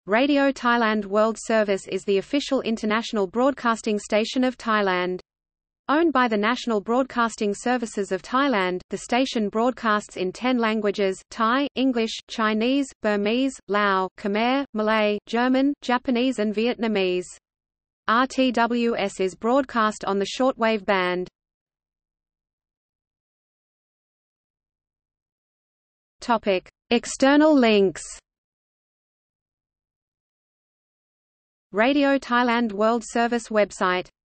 Radio Thailand World Service is the official international broadcasting station of Thailand. Owned by the National Broadcasting Services of Thailand, the station broadcasts in 10 languages: Thai, English, Chinese, Burmese, Lao, Khmer, Malay, German, Japanese and Vietnamese. RTWS is broadcast on the shortwave band. External links. Radio Thailand World Service website.